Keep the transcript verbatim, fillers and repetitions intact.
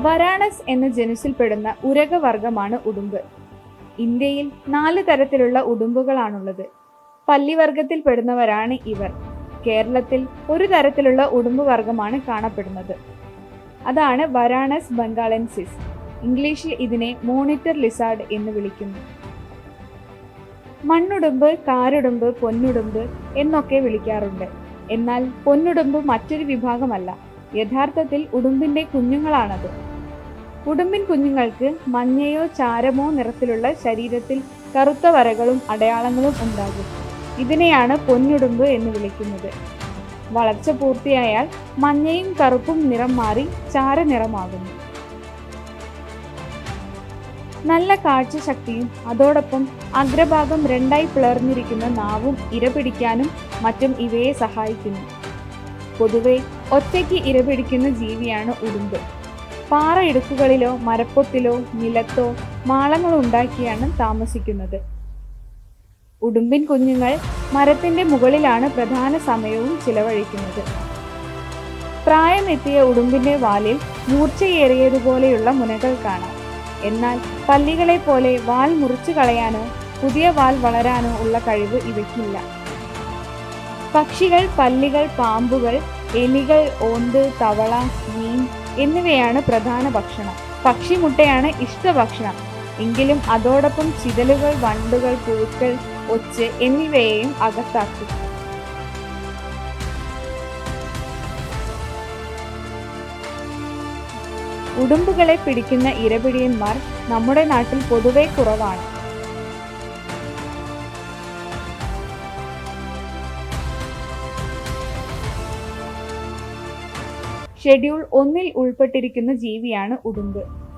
വരാണസ് എന്ന ജനുസിൽപ്പെടുന്ന ഉരഗവർഗമാണ് ഉടുമ്പ്. ഇന്ത്യയിൽ നാല് തരത്തിലുള്ള ഉടുമ്പുകളാണുള്ളത്. പല്ലിവർഗത്തിൽപ്പെടുന്നവരാണ് ഇവർ. കേരളത്തിൽ ഒരു തരത്തിലുള്ള ഉടുമ്പ് വർഗമാണ് കാണപ്പെടുന്നത്. അതാണ് വരാണസ് ബംഗാളൻസിസ്. ഇംഗ്ലീഷിൽ ഇതിനെ മോണിറ്റർ ലിസാർഡ് എന്ന് വിളിക്കുന്നു. മണ്ണുടുമ്പ്, കാരുടുമ്പ്, പൊന്നുടുമ്പ് എന്നൊക്കെ വിളിക്കാറുണ്ട്. എന്നാൽ പൊന്നുടുമ്പ് മറ്റൊരു വിഭാഗമല്ല. യഥാർത്ഥത്തിൽ ഉടുമ്പിന്റെ കുഞ്ഞുങ്ങളാണത്. ഉടുമ്പിൻ കുഞ്ഞുങ്ങൾക്ക് മഞ്ഞയോ ചാരമോ നിറത്തിലുള്ള ശരീരത്തിൽ കറുത്ത വരകളും അടയാളങ്ങളും ഉണ്ടാകും. ഇതിനെയാണ് പൊന്നുടുമ്പ് എന്ന് വിളിക്കുന്നത്. വളർച്ച പൂർത്തിയായാൽ മഞ്ഞയും കറുപ്പും നിറം മാറി ചാരനിറമാകുന്നു. നല്ല കാഴ്ചശക്തിയും അതോടൊപ്പം അഗ്രഭാഗം രണ്ടായി പിളർന്നിരിക്കുന്ന നാവും ഇരപിടിക്കാനും മറ്റും ഇവയെ സഹായിക്കുന്നു. പൊതുവെ ഒറ്റയ്ക്ക് ഇരപിടിക്കുന്ന ജീവിയാണ് ഉടുമ്പ്. പാറയിടുക്കുകളിലോ മരപ്പൊത്തിലോ നിലത്തോ മാളങ്ങൾ ഉണ്ടാക്കിയാണ് താമസിക്കുന്നത്. ഉടുമ്പിൻ കുഞ്ഞുങ്ങൾ മരത്തിന്റെ മുകളിലാണ് പ്രധാന സമയവും ചിലവഴിക്കുന്നത്. പ്രായമെത്തിയ ഉടുമ്പിന്റെ വാലിൽ മൂർച്ചയേറിയതുപോലെയുള്ള മുനകൾ കാണാം. എന്നാൽ പല്ലികളെ പോലെ വാൽ മുറിച്ചു കളയാനോ പുതിയ വാൽ വളരാനോ ഉള്ള കഴിവ് ഇവയ്ക്കില്ല. പക്ഷികൾ, പല്ലികൾ, പാമ്പുകൾ, എലികൾ, ഓന്ത്, തവള, മീൻ എന്നിവയാണ് പ്രധാന ഭക്ഷണം. പക്ഷിമുട്ടയാണ് ഇഷ്ടഭക്ഷണം. എങ്കിലും അതോടൊപ്പം ചിതലുകൾ, വണ്ടുകൾ, പുഴുക്കൾ, ഒച്ച് എന്നിവയെയും അകത്താക്കും. ഉടുമ്പുകളെ പിടിക്കുന്ന ഇരപിടിയന്മാർ നമ്മുടെ നാട്ടിൽ പൊതുവെ കുറവാണ്. ഷെഡ്യൂൾ ഒന്നിൽ ഉൾപ്പെട്ടിരിക്കുന്ന ജീവിയാണ് ഉടുമ്പ്.